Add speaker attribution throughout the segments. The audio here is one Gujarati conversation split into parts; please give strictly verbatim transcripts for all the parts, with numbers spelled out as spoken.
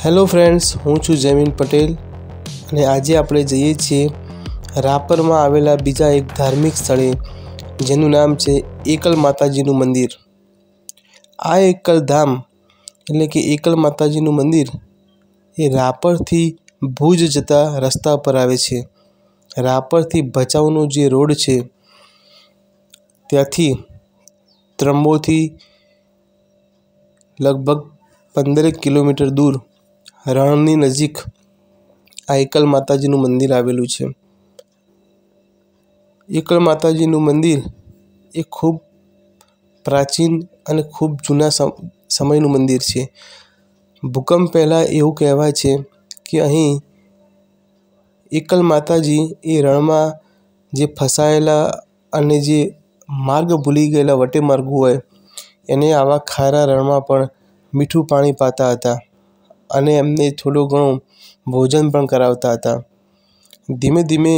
Speaker 1: हेलो फ्रेंड्स, हूँ छूँ जयमीन पटेल અને આજે આપણે જઈએ છીએ રાપરમાં આવેલા બીજા એક ધાર્મિક સ્થળે જેનું નામ છે એકલ માતાજીનું મંદિર। આ એકલ ધામ એટલે કે એકલ માતાજીનું મંદિર એ રાપરથી ભુજ જતા રસ્તા પર આવે છે। રાપરથી ભચાઉનો જે રોડ છે ત્યાંથી ત્રંબોથી લગભગ પંદરેક કિલોમીટર दूर રણની નજીક આ એકલ માતાજીનું મંદિર આવેલું છે। એકલ માતાજીનું મંદિર એ ખૂબ પ્રાચીન અને ખૂબ જૂના સમયનું મંદિર છે। ભૂકંપ પહેલાં એવું કહેવાય છે કે અહીં એકલ માતાજી એ રણમાં જે ફસાયેલા અને જે માર્ગ ભૂલી ગયેલા વટે માર્ગો હોય એને આવા ખારા રણમાં પણ મીઠું પાણી પાતા હતા અને એમને થોડો ઘણો ભોજન પણ કરાવતા હતા। ધીમે ધીમે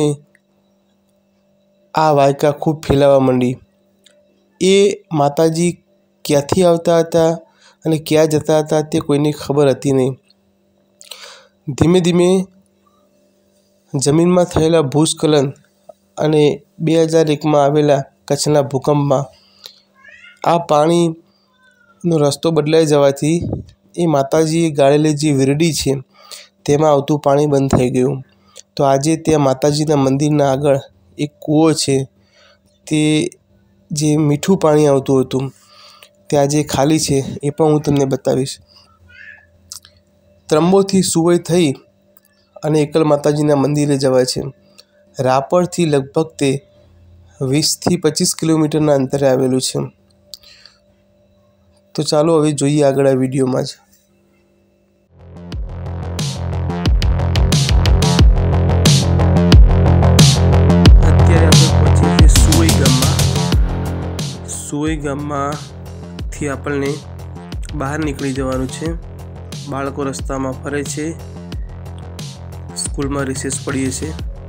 Speaker 1: આ વાયકા ખૂબ ફેલાવા માંડી। એ માતાજી ક્યાંથી આવતા હતા અને ક્યાં જતા હતા તે કોઈને ખબર હતી નહીં। ધીમે ધીમે જમીનમાં થયેલા ભૂસ્ખલન અને બે હજાર એકમાં આવેલા કચ્છના ભૂકંપમાં આ પાણીનો રસ્તો બદલાઈ જવાથી એ માતાજીએ ગાળેલી જે વીરડી છે તેમાં આવતું પાણી બંધ થઈ ગયું। તો આજે ત્યાં માતાજીના મંદિરના આગળ એક કૂવો છે, તે જે મીઠું પાણી આવતું હતું તે આજે ખાલી છે, એ પણ હું તમને બતાવીશ। ત્રંબોથી સુવઈ થઈ અને એકલ માતાજીના મંદિરે જવાય છે। રાપરથી લગભગ તે વીસથી પચીસ કિલોમીટરના અંતરે આવેલું છે। તો ચાલો હવે જોઈએ આગળ આ વિડીયોમાં જ। અત્યારે આપણે પહોંચીએ છીએ સુવઈ ગામમાં। સુવઈ ગામમાંથી આપણને બહાર નીકળી જવાનું છે। બાળકો રસ્તામાં ફરે છે, સ્કૂલમાં રિસેસ પડીએ છીએ।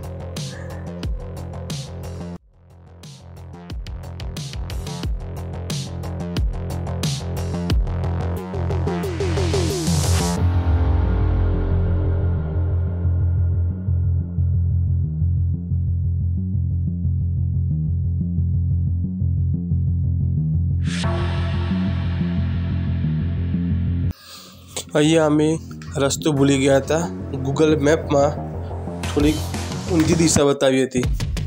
Speaker 1: અહીંયા અમે રસ્તો ભૂલી ગયા હતા। ગૂગલ મેપમાં થોડીક ઊંધી દિશા બતાવી હતી।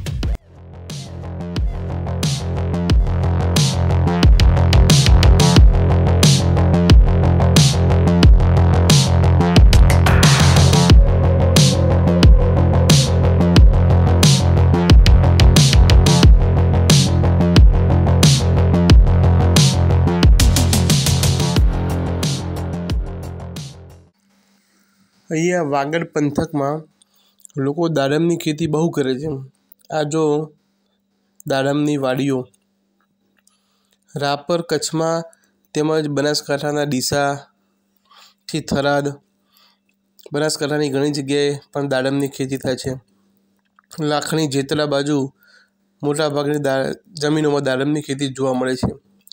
Speaker 1: અહીંયા વાગડ પંથકમાં લોકો દાડમની ખેતી બહુ કરે છે। આ જો દાડમની વાડીઓ રાપર કચ્છમાં તેમજ બનાસકાંઠાના ડીસાથી થરાદ, બનાસકાંઠાની ઘણી જગ્યાએ પણ દાડમની ખેતી થાય છે। લાખણી જેતલા બાજુ મોટાભાગની દા જમીનોમાં દાડમની ખેતી જોવા મળે છે।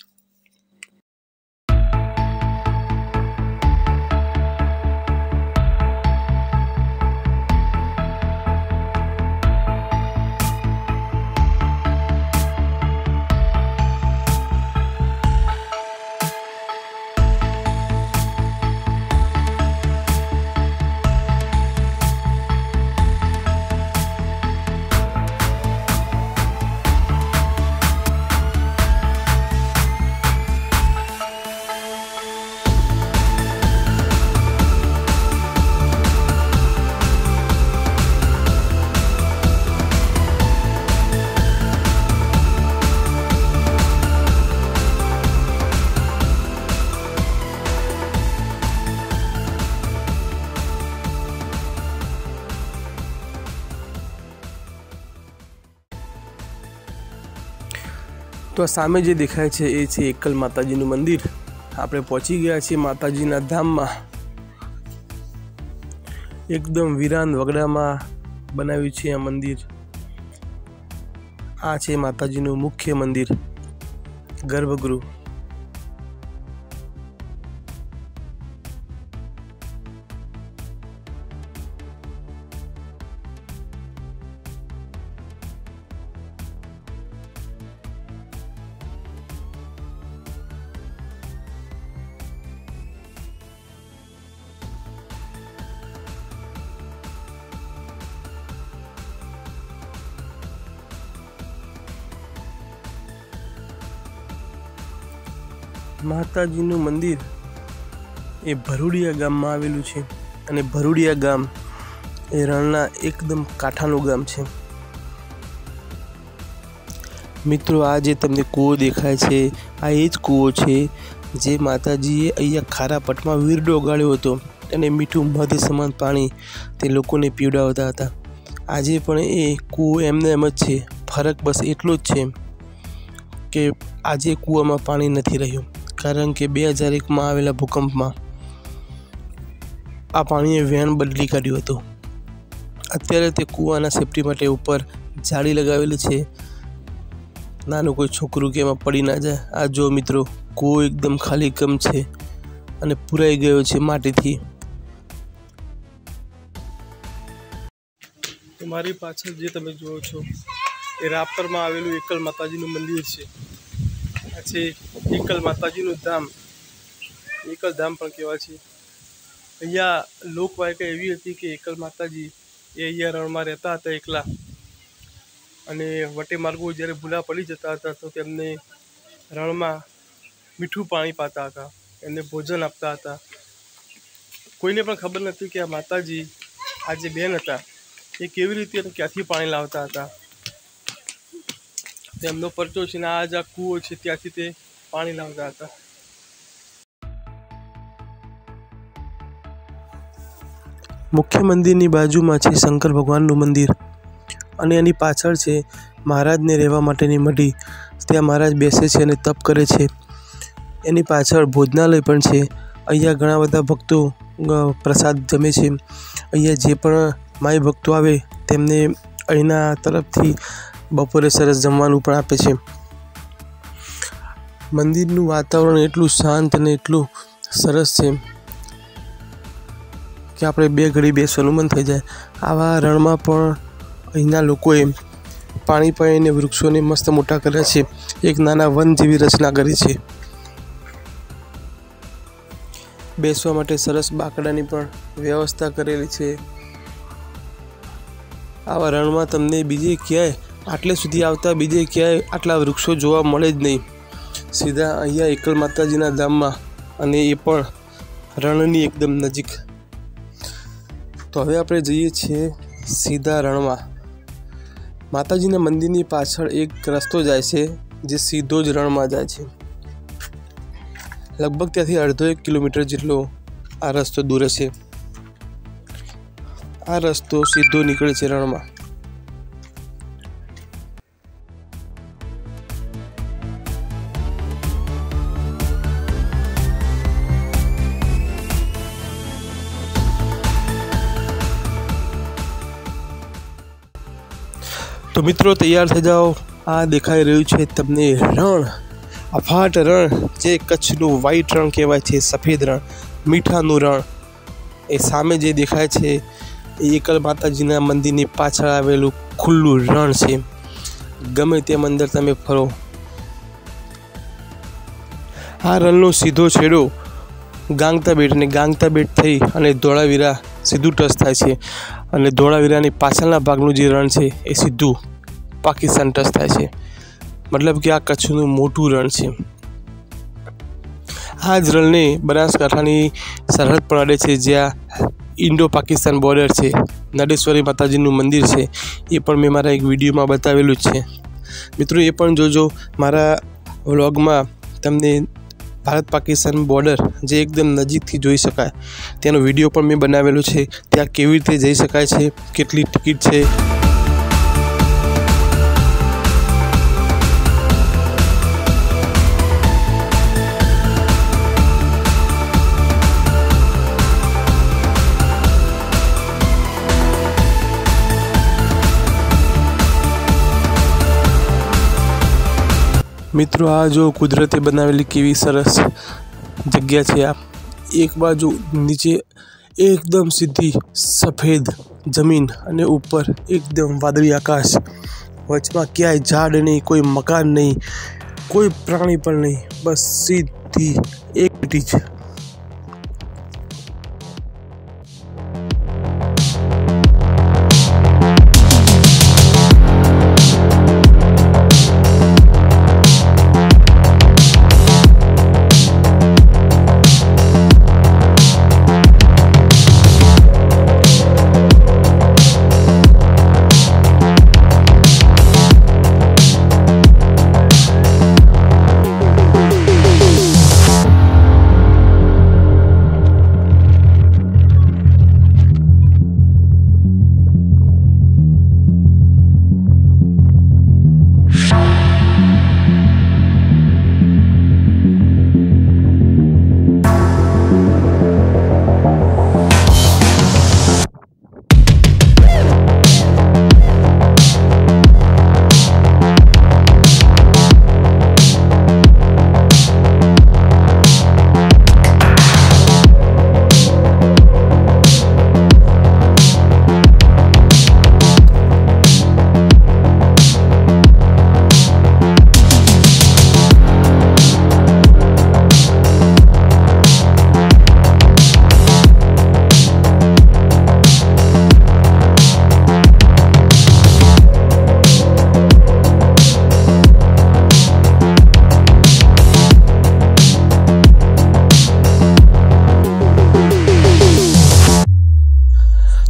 Speaker 1: તો સામે જે દેખાય છે એ છે એકલ માતાજીનું મંદિર। આપણે પહોંચી ગયા છીએ માતાજીના ધામમાં। એકદમ વિરાન વગડામાં બનાવ્યું છે આ મંદિર। આ છે માતાજીનું મુખ્ય મંદિર, માતાજીનું મંદિર એ ભરૂડિયા ગામમાં આવેલું છે અને ભરૂડિયા ગામ એ રણના એકદમ કાંઠાનું ગામ છે। મિત્રો, આ જે તમને કૂવો દેખાય છે આ એ જ કૂવો છે જે માતાજીએ અહીંયા ખારા પટમાં વીરડો ગાળ્યો હતો અને મીઠું મધ સમાન પાણી તે લોકોને પીવડાવતા હતા। આજે પણ એ કૂવો એમને એમ જ છે, ફરક બસ એટલો જ છે કે આજે કૂવામાં પાણી નથી રહ્યું, કારણ કે બે હજાર એકમાં આવેલા ભૂકંપમાં આ પાણીએ વહેણ બદલી કાઢ્યું હતું। અત્યારે તે કૂવાના સેફટી માટે ઉપર જાળી લગાવેલી છે, નાનું કોઈ છોકરું કે એમાં પડી ના જાય। આ જો મિત્રો, કૂવો એકદમ ખાલી કમ છે અને પુરાઈ ગયો છે માટીથી। મારી પાછળ જે તમે જુઓ છો એ રાપરમાં આવેલું એકલ માતાજીનું મંદિર છે। આ છે એકલ માતાજીનું ધામ, એકલ ધામ પણ કહેવાય છે। અહીંયા લોકવાયકા એવી હતી કે એકલ માતાજી એ અહીંયા રણમાં રહેતા હતા એકલા, અને વટે માર્ગો જ્યારે ભૂલા પડી જતા હતા તો તેમને રણમાં મીઠું પાણી પાતા હતા, એમને ભોજન આપતા હતા। કોઈને પણ ખબર નથી કે આ માતાજી આ જે બેન હતા એ કેવી રીતે અને ક્યાંથી પાણી લાવતા હતા, તેમનો પરચો છે ને આ જ આ કૂવો છે ત્યાંથી તે પાણી લાવતા હતા। મુખ્ય મંદિરની બાજુમાં છે શંકર ભગવાનનું મંદિર અને એની પાછળ છે મહારાજને રહેવા માટેની મઢી, ત્યાં મહારાજ બેસે છે અને તપ કરે છે। એની પાછળ ભોજનાલય પણ છે, અહીંયા ઘણા બધા ભક્તો પ્રસાદ જમે છે। અહીંયા જે પણ માઈ ભક્તો આવે તેમને અહીંના તરફથી બપોરે સરસ જમવાનું પણ આપે છે। મંદિરનું વાતાવરણ એટલું શાંત અને એટલું સરસ છે કે આપણે બે ઘડી બેસવાનું મન થઈ જાય। આવા રણમાં પણ અહીંના લોકોએ પાણી પાણીને વૃક્ષોને મસ્ત મોટા કર્યા છે, એક નાના વન જેવી રચના કરી છે। બેસવા માટે સરસ બાકડાની પણ વ્યવસ્થા કરેલી છે। આવા રણમાં તમને બીજે ક્યાંય આટલે સુધી આવતા બીજે ક્યાંય આટલા વૃક્ષો જોવા મળે જ નહીં, સીધા અહીંયા એકલ માતાજીના ધામમાં, અને એ પણ રણની એકદમ નજીક। તો હવે આપણે જઈએ છીએ સીધા રણમાં। માતાજીના મંદિરની પાછળ એક રસ્તો જાય છે જે સીધો જ રણમાં જાય છે, લગભગ ત્યાંથી અડધો એક કિલોમીટર જેટલો આ રસ્તો દૂર છે। આ રસ્તો સીધો નીકળે છે રણમાં। તો મિત્રો તૈયાર થઈ જાઓ, આ દેખાઈ રહ્યું છે તમને રણ, અફાટ રણ, જે કચ્છનું વ્હાઈટ રણ કહેવાય છે, સફેદ રણ, મીઠાનું રણ। એ સામે જે દેખાય છે એ એકલ માતાજીના મંદિરની પાછળ આવેલું ખુલ્લું રણ છે। ગમે તેમ અંદર તમે ફરો। આ રણનો સીધો છેડો ગાંગતા બેટ અને ગાંગતા બેટ થઈ અને ધોળાવીરા સીધું ટચ થાય છે, અને ધોળાવીરાની પાછળના ભાગનું જે રણ છે એ સીધું પાકિસ્તાન ટચ થાય છે। મતલબ કે આ કચ્છનું મોટું રણ છે। આ જ રણને બનાસકાંઠાની સરહદ પણ અડે છે, જ્યાં ઇન્ડો પાકિસ્તાન બોર્ડર છે। નડેશ્વરી માતાજીનું મંદિર છે, એ પણ મેં મારા એક વિડીયોમાં બતાવેલું જ છે। મિત્રો એ પણ જોજો, મારા વ્લોગમાં તમને ભારત પાકિસ્તાન બોર્ડર જે એકદમ નજીકથી જોઈ શકાય તેનો વિડીયો પણ મેં બનાવેલો છે। ત્યાં કેવી રીતે જઈ શકાય છે, કેટલી ટિકિટ છે। મિત્રો આ જો કુદરતે બનાવેલી કેવી સરસ જગ્યા છે। આ એક બાજુ નીચે એકદમ સીધી સફેદ જમીન અને ઉપર એકદમ વાદળી આકાશ, વચમાં ક્યાંય ઝાડ નહીં, કોઈ મકાન નહીં, કોઈ પ્રાણી પણ નહીં, બસ સીધી એક લીટી જ।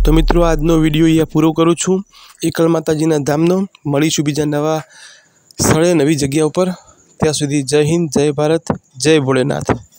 Speaker 1: तो मित्रों आजनो विडियो अहींया पूरो करूँ छूँ। एकल माताजीना धामनो मळीशुं बीजा नवा स्थळे नवी जग्या पर। त्यां सुधी जय हिंद, जय भारत, जय भोलेनाथ।